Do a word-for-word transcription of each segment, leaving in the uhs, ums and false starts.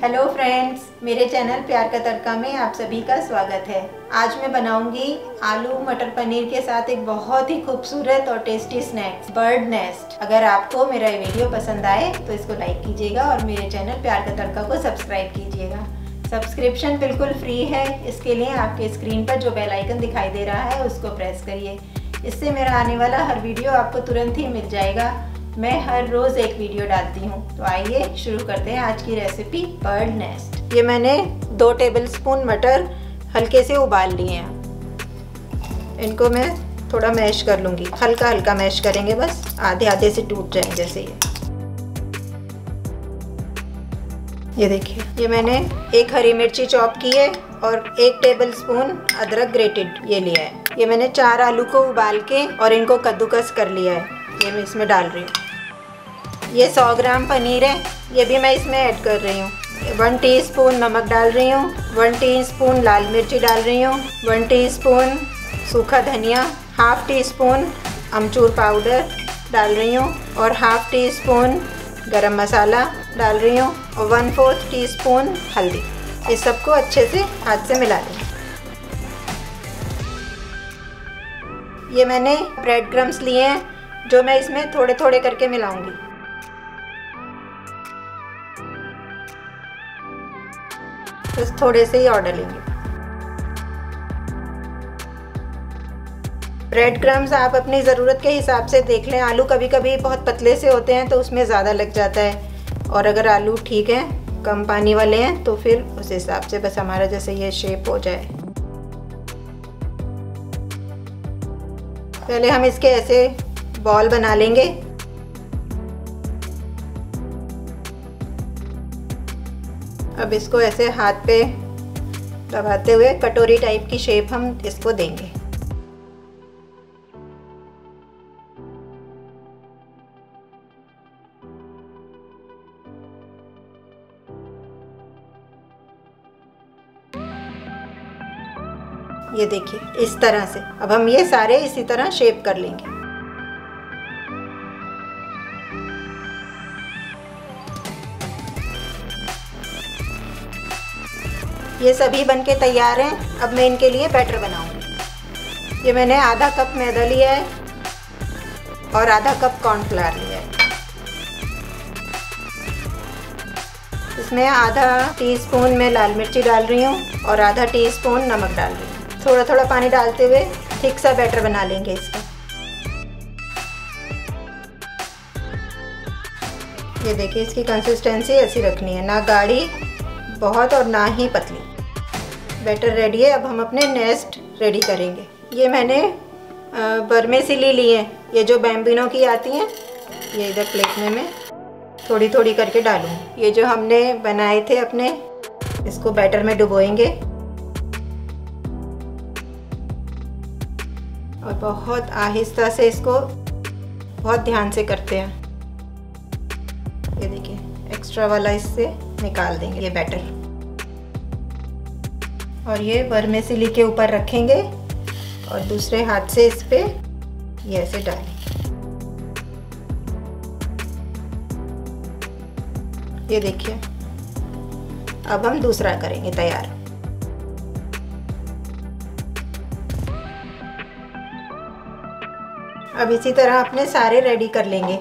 Hello friends, मेरे channel प्यार का तड़का में आप सभी का स्वागत है। आज मैं बनाऊंगी आलू मटर पनीर के साथ एक बहुत ही खूबसूरत और टेस्टी स्नैक्स, बर्ड नेस्ट। अगर आपको मेरा ये वीडियो पसंद आए तो इसको लाइक कीजिएगा और मेरे चैनल प्यार का तड़का को सब्सक्राइब कीजिएगा। सब्सक्रिप्शन बिल्कुल फ्री है। इसके लिए आपके स्क्रीन पर जो बेल आइकन दिखाई दे रहा है उसको प्रेस करिए। इससे मेरा आने वाला हर वीडियो आपको तुरंत ही मिल जाएगा। मैं हर रोज़ एक वीडियो डालती हूँ। तो आइए शुरू करते हैं आज की रेसिपी, बर्ड नेस्ट। ये मैंने दो टेबलस्पून मटर हल्के से उबाल लिए हैं। इनको मैं थोड़ा मैश कर लूँगी, हल्का हल्का मैश करेंगे, बस आधे आधे से टूट जाए जैसे ये। ये देखिए, ये मैंने एक हरी मिर्ची चॉप की है और एक टेबलस्पून अदरक ग्रेटेड ये लिया है। ये मैंने चार आलू को उबाल के और इनको कद्दूकस कर लिया है। ये मैं इसमें डाल रही हूँ। ये सौ ग्राम पनीर है, ये भी मैं इसमें ऐड कर रही हूँ। वन टीस्पून नमक डाल रही हूँ, वन टीस्पून लाल मिर्ची डाल रही हूँ, वन टीस्पून सूखा धनिया, हाफ टी स्पून अमचूर पाउडर डाल रही हूँ और हाफ टी स्पून गरम मसाला डाल रही हूँ और वन फोर्थ टी स्पून हल्दी। इस सबको अच्छे से हाथ से मिला लें। ये मैंने ब्रेड क्रम्स लिए हैं जो मैं इसमें थोड़े थोड़े करके मिलाऊंगी। बस थोड़े से ही और डालेंगे। ब्रेड क्रम्स आप अपनी ज़रूरत के हिसाब से देख लें। आलू कभी कभी बहुत पतले से होते हैं तो उसमें ज़्यादा लग जाता है, और अगर आलू ठीक है, कम पानी वाले हैं, तो फिर उस हिसाब से बस हमारा जैसे ये शेप हो जाए। पहले हम इसके ऐसे बॉल बना लेंगे। अब इसको ऐसे हाथ पे दबाते हुए कटोरी टाइप की शेप हम इसको देंगे। ये देखिए, इस तरह से। अब हम ये सारे इसी तरह शेप कर लेंगे। ये सभी बनके तैयार हैं। अब मैं इनके लिए बैटर बनाऊंगी। ये मैंने आधा कप मैदा लिया है और आधा कप कॉर्नफ्लावर लिया है। इसमें आधा टीस्पून मैं लाल मिर्ची डाल रही हूँ और आधा टीस्पून नमक डाल रही हूँ। थोड़ा थोड़ा पानी डालते हुए ठीक सा बैटर बना लेंगे इसका। ये देखिए, इसकी कंसिस्टेंसी ऐसी रखनी है, ना गाढ़ी बहुत और ना ही पतली। बैटर रेडी है। अब हम अपने नेस्ट रेडी करेंगे। ये मैंने बर्मेसिली लिए हैं, ये जो बैम्बिनो की आती हैं। ये इधर प्लेट में मैं थोड़ी थोड़ी करके डालूंगी। ये जो हमने बनाए थे अपने, इसको बैटर में डुबोएंगे और बहुत आहिस्ता से इसको बहुत ध्यान से करते हैं। ये देखिए, एक्स्ट्रा वाला इससे निकाल देंगे ये बैटर, और ये वर्मेसिली के ऊपर रखेंगे और दूसरे हाथ से इस पे ये ऐसे डालेंगे। ये देखिए, अब हम दूसरा करेंगे तैयार। अब इसी तरह अपने सारे रेडी कर लेंगे।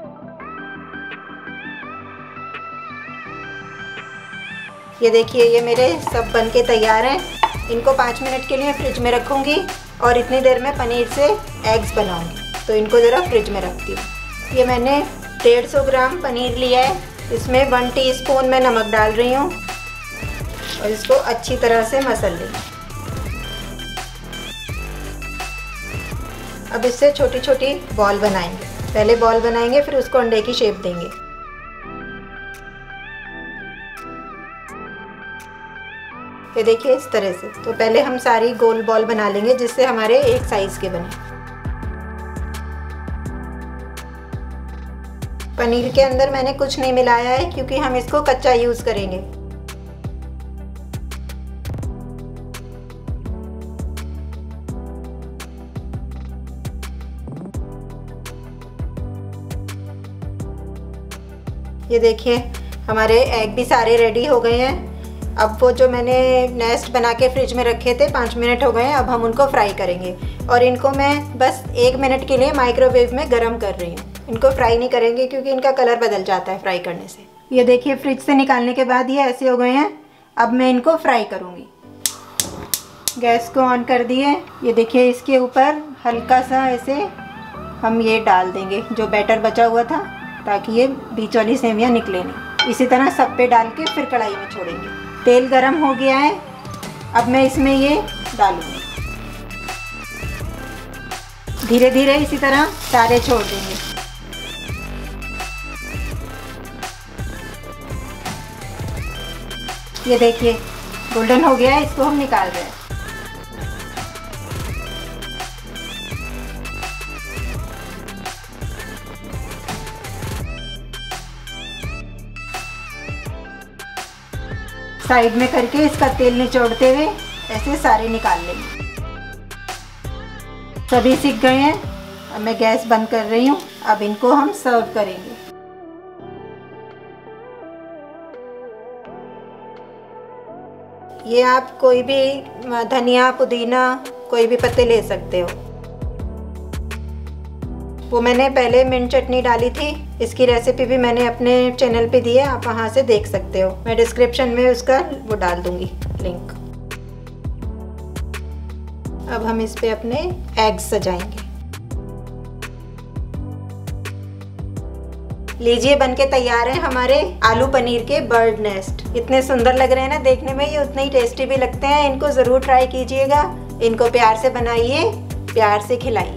ये देखिए, ये मेरे सब बनके तैयार हैं। इनको पाँच मिनट के लिए फ्रिज में रखूँगी और इतनी देर में पनीर से एग्स बनाऊँगी। तो इनको ज़रा फ्रिज में रखती हूँ। ये मैंने डेढ़ सौ ग्राम पनीर लिया है। इसमें वन टीस्पून मैं नमक डाल रही हूँ और इसको अच्छी तरह से मसल लेंगे। अब इससे छोटी छोटी बॉल बनाएंगे। पहले बॉल बनाएंगे, फिर उसको अंडे की शेप देंगे। ये देखिए, इस तरह से। तो पहले हम सारी गोल बॉल बना लेंगे जिससे हमारे एक साइज के बने। पनीर के अंदर मैंने कुछ नहीं मिलाया है क्योंकि हम इसको कच्चा यूज करेंगे। ये देखिए, हमारे एग भी सारे रेडी हो गए हैं। अब वो जो मैंने नेस्ट बना के फ्रिज में रखे थे पाँच मिनट हो गए हैं, अब हम उनको फ्राई करेंगे। और इनको मैं बस एक मिनट के लिए माइक्रोवेव में गर्म कर रही हूँ। इनको फ्राई नहीं करेंगे क्योंकि इनका कलर बदल जाता है फ्राई करने से। ये देखिए फ्रिज से निकालने के बाद ये ऐसे हो गए हैं। अब मैं इनको फ्राई करूँगी। गैस को ऑन कर दिए। ये देखिए इसके ऊपर हल्का सा ऐसे हम ये डाल देंगे जो बैटर बचा हुआ था, ताकि ये बीच वाली सेवियाँ निकले नहीं। इसी तरह सब पे डाल के फिर कढ़ाई में छोड़ेंगे। तेल गरम हो गया है, अब मैं इसमें ये डालूंगी। धीरे धीरे इसी तरह सारे छोड़ देंगे। ये देखिए गोल्डन हो गया है, इसको हम निकाल रहे हैं। साइड में करके इसका तेल निचोड़ते हुए ऐसे सारे निकाल लेंगे। सभी सीख गए हैं। अब मैं गैस बंद कर रही हूँ। अब इनको हम सर्व करेंगे। ये आप कोई भी धनिया पुदीना कोई भी पत्ते ले सकते हो। वो मैंने पहले मिंट चटनी डाली थी, इसकी रेसिपी भी मैंने अपने चैनल पे दी है, आप वहाँ से देख सकते हो। मैं डिस्क्रिप्शन में उसका वो डाल दूंगी लिंक। अब हम इस पे अपने एग्स सजाएंगे। लीजिए बनके तैयार है हमारे आलू पनीर के बर्ड नेस्ट। इतने सुंदर लग रहे हैं ना देखने में, ये उतने ही टेस्टी भी लगते हैं। इनको ज़रूर ट्राई कीजिएगा। इनको प्यार से बनाइए, प्यार से खिलाइए।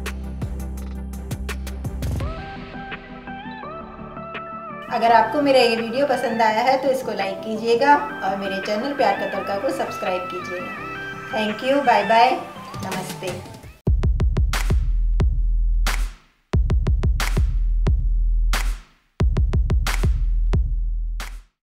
अगर आपको मेरा ये वीडियो पसंद आया है तो इसको लाइक कीजिएगा और मेरे चैनल प्यार का तड़का को सब्सक्राइब कीजिएगा। थैंक यू, बाय बाय, नमस्ते।